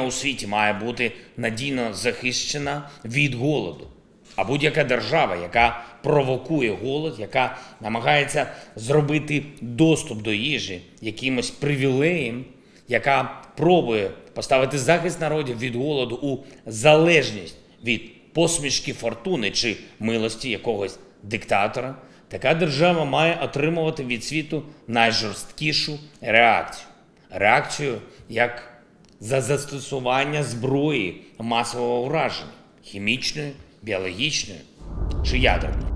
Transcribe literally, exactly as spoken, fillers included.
у світі має бути надійно захищена від голоду. А будь-яка держава, яка провокує голод, яка намагається зробити доступ до їжі якимось привілеєм, яка пробує поставити захист народів від голоду у залежність від посмішки фортуни чи милості якогось диктатора, така держава має отримувати від світу найжорсткішу реакцію. Реакцію як за застосування зброї масового ураження – хімічної, біологічної чи ядерної.